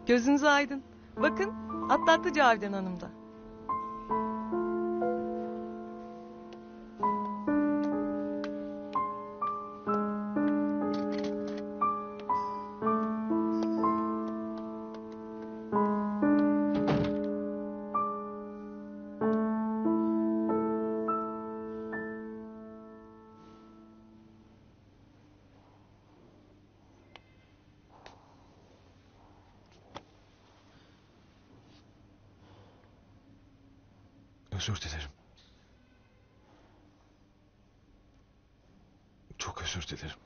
Gözünüz aydın. Bakın atlattı Cavidan Hanım da. Özür dilerim. Çok özür dilerim.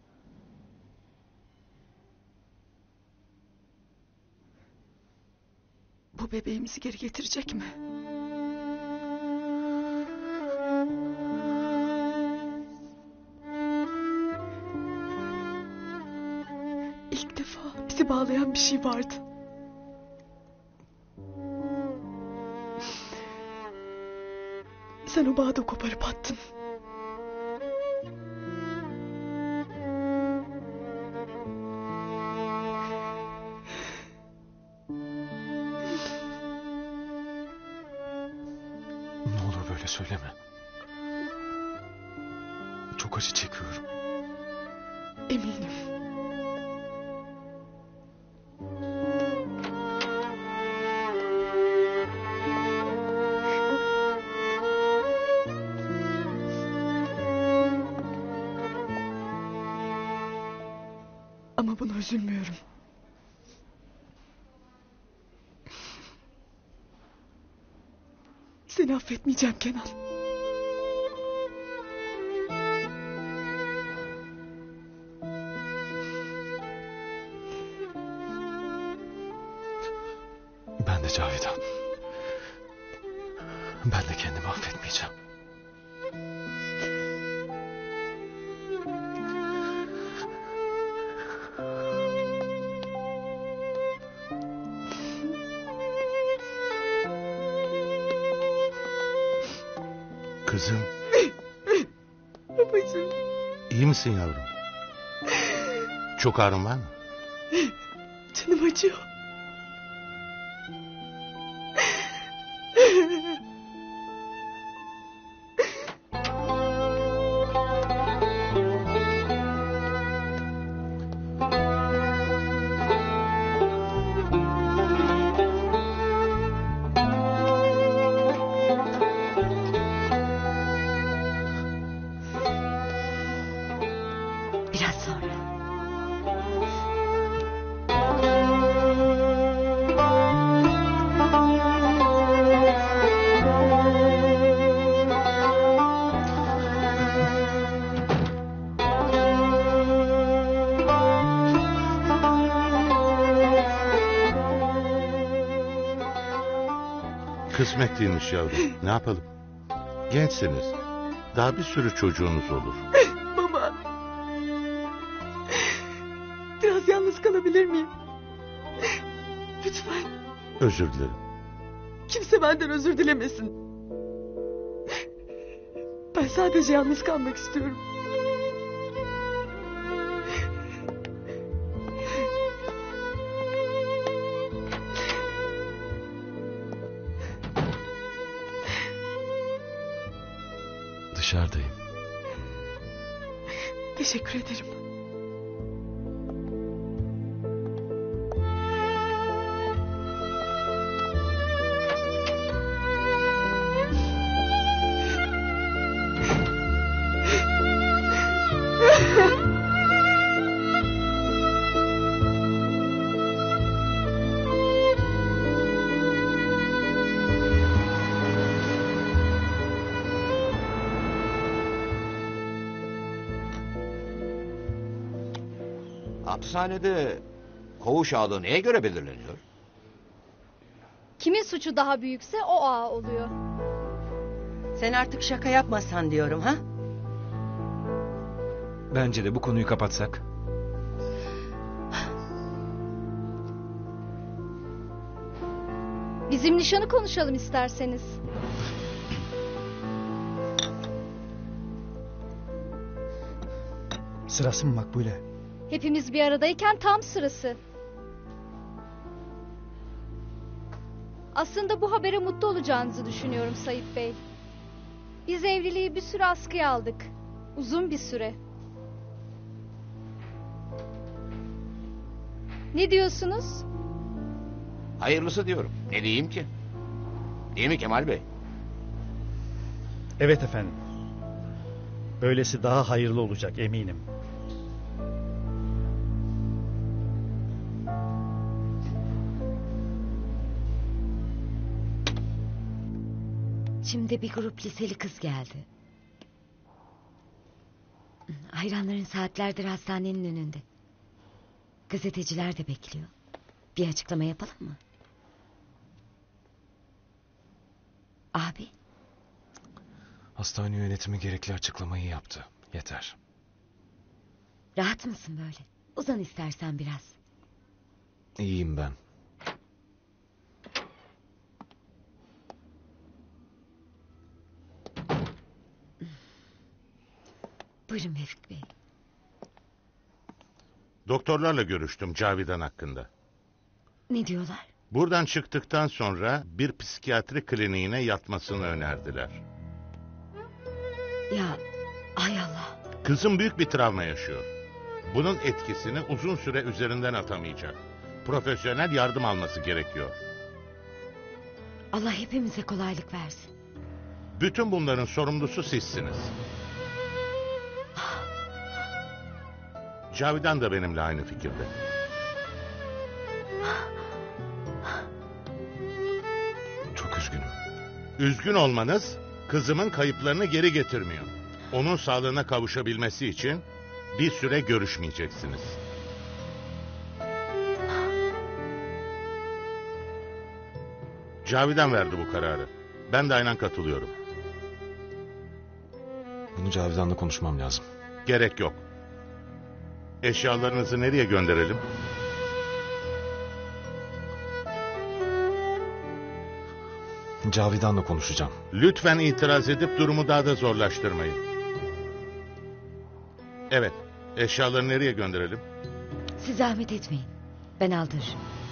Bu bebeğimizi geri getirecek mi? İlk defa bizi bağlayan bir şey vardı. Sen o bağı da koparıp attın. Ne olur böyle söyleme. Çok acı çekiyorum. Eminim. Ama buna üzülmüyorum. Seni affetmeyeceğim Kenan. Ben de Cavidan. Ben de kendimi affetmeyeceğim. Kızım. Babacığım. İyi misin yavrum? Çok ağrın var mı? Canım acıyor. Biraz sonra. Kısmet değilmiş yavrum. Ne yapalım? Gençsiniz. Daha bir sürü çocuğunuz olur. Baba. Biraz yalnız kalabilir miyim? Lütfen. Özür dilerim. Kimse benden özür dilemesin. Ben sadece yalnız kalmak istiyorum. Dışarıdayım. Teşekkür ederim. Hapishanede koğuş ağalığı neye göre belirleniyor? Kimin suçu daha büyükse o ağa oluyor. Sen artık şaka yapmasan diyorum ha? Bence de bu konuyu kapatsak. Bizim nişanı konuşalım isterseniz. Sırası mı Makbule? Hepimiz bir aradayken tam sırası. Aslında bu habere mutlu olacağınızı düşünüyorum Sayıp Bey. Biz evliliği bir süre askıya aldık. Uzun bir süre. Ne diyorsunuz? Hayırlısı diyorum. Ne diyeyim ki? Değil mi Kemal Bey? Evet efendim. Böylesi daha hayırlı olacak eminim. Şimdi bir grup liseli kız geldi. Hayranların saatlerdir hastanenin önünde. Gazeteciler de bekliyor. Bir açıklama yapalım mı? Abi, Hastane yönetimi gerekli açıklamayı yaptı. Yeter. rahat mısın böyle? Uzan istersen biraz. İyiyim ben. Buyurun Vefik Bey. Doktorlarla görüştüm Cavidan hakkında. Ne diyorlar? Buradan çıktıktan sonra bir psikiyatri kliniğine yatmasını önerdiler. Ya, ay Allah. Kızım büyük bir travma yaşıyor. Bunun etkisini uzun süre üzerinden atamayacak. Profesyonel yardım alması gerekiyor. Allah hepimize kolaylık versin. Bütün bunların sorumlusu sizsiniz. Cavidan da benimle aynı fikirde. Çok üzgünüm. Üzgün olmanız kızımın kayıplarını geri getirmiyor. Onun sağlığına kavuşabilmesi için bir süre görüşmeyeceksiniz. Cavidan verdi bu kararı. Ben de aynen katılıyorum. Bunu Cavidan'la konuşmam lazım. Gerek yok. Eşyalarınızı nereye gönderelim? Cavidan'la konuşacağım. Lütfen itiraz edip durumu daha da zorlaştırmayın. Evet, eşyaları nereye gönderelim? Siz zahmet etmeyin. Ben aldırırım.